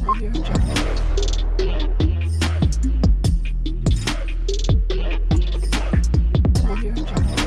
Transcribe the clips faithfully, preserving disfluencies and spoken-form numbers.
Audio Jungle. Audio Jungle.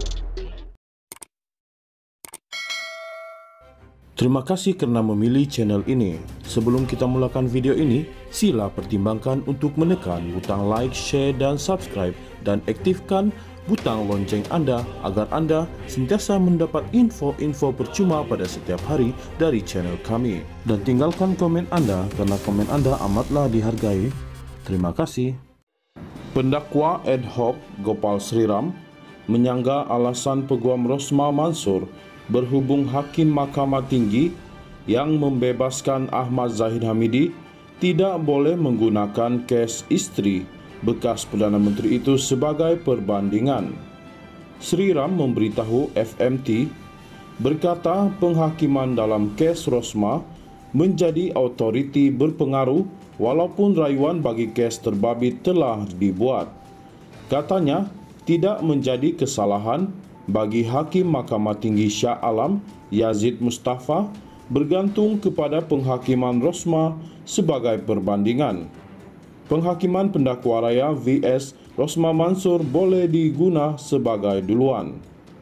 Terima kasih karena memilih channel ini. Sebelum kita mulakan video ini, sila pertimbangkan untuk menekan butang like, share, dan subscribe, dan aktifkan butang lonceng Anda agar Anda sentiasa mendapat info-info percuma pada setiap hari dari channel kami. Dan tinggalkan komen Anda karena komen Anda amatlah dihargai. Terima kasih. Pendakwa ad hoc Gopal Sriram menyanggah alasan Peguam Rosmah Mansor berhubung Hakim Mahkamah Tinggi yang membebaskan Ahmad Zahid Hamidi tidak boleh menggunakan kes isteri bekas Perdana Menteri itu sebagai perbandingan. Sriram memberitahu F M T berkata penghakiman dalam kes Rosmah menjadi autoriti berpengaruh walaupun rayuan bagi kes terbabit telah dibuat. Katanya tidak menjadi kesalahan bagi Hakim Mahkamah Tinggi Shah Alam Yazid Mustafa bergantung kepada penghakiman Rosmah sebagai perbandingan. Penghakiman pendakwa raya V S Rosmah Mansor boleh diguna sebagai duluan.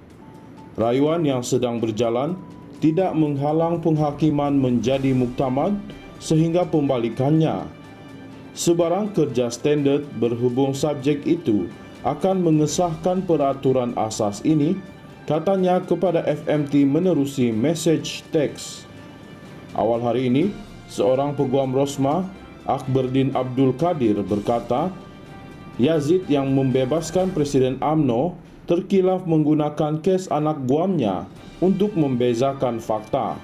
Rayuan yang sedang berjalan tidak menghalang penghakiman menjadi muktamad sehingga pembalikannya. Sebarang kerja standard berhubung subjek itu akan mengesahkan peraturan asas ini, katanya kepada F M T menerusi message teks. Awal hari ini, seorang peguam Rosmah, Akberdin Abdul Qadir berkata, Yazid yang membebaskan Presiden U M N O terkilaf menggunakan kes anak guamnya untuk membezakan fakta.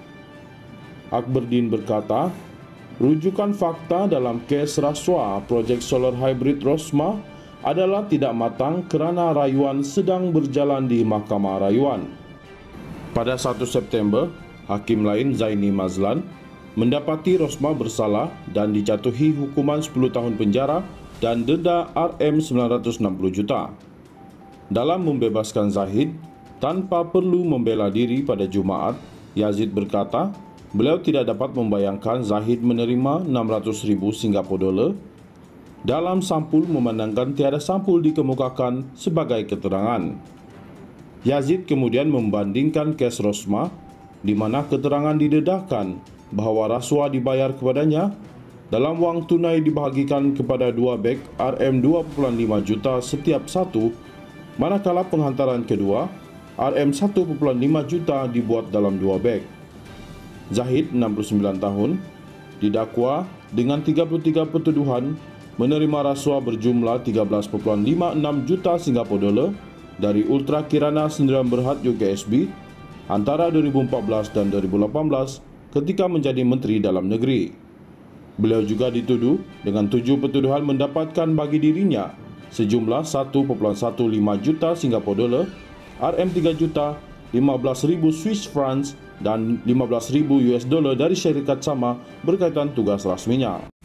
Akberdin berkata, rujukan fakta dalam kes rasuah projek solar hybrid Rosmah adalah tidak matang kerana rayuan sedang berjalan di Mahkamah Rayuan. Pada satu September, Hakim lain Zaini Mazlan mendapati Rosmah bersalah dan dijatuhi hukuman sepuluh tahun penjara dan denda R M sembilan ratus enam puluh juta. Dalam membebaskan Zahid, tanpa perlu membela diri pada Jumaat, Yazid berkata, beliau tidak dapat membayangkan Zahid menerima enam ratus ribu Singapura dolar. Dalam sampul memandangkan tiada sampul dikemukakan sebagai keterangan. Yazid kemudian membandingkan kes Rosmah di mana keterangan didedahkan bahawa rasuah dibayar kepadanya dalam wang tunai dibahagikan kepada dua beg R M dua koma lima juta setiap satu, manakala penghantaran kedua R M satu koma lima juta dibuat dalam dua beg. Zahid, enam puluh sembilan tahun, didakwa dengan tiga puluh tiga pertuduhan menerima rasuah berjumlah tiga belas koma lima enam juta Singapura dolar dari Ultra Kirana Sdn Bhd U K S B antara dua ribu empat belas dan dua ribu lapan belas ketika menjadi Menteri Dalam Negeri. Beliau juga dituduh dengan tujuh pertuduhan mendapatkan bagi dirinya sejumlah satu koma satu lima juta Singapura dolar, R M tiga juta, lima belas ribu Swiss francs dan lima belas ribu U S dollar dari syarikat sama berkaitan tugas rasminya.